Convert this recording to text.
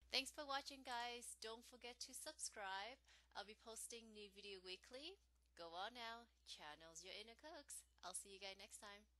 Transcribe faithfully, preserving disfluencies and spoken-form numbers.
Thanks for watching, guys. Don't forget to subscribe. I'll be posting new video weekly. Go on now, channels your inner cooks. I'll see you guys next time.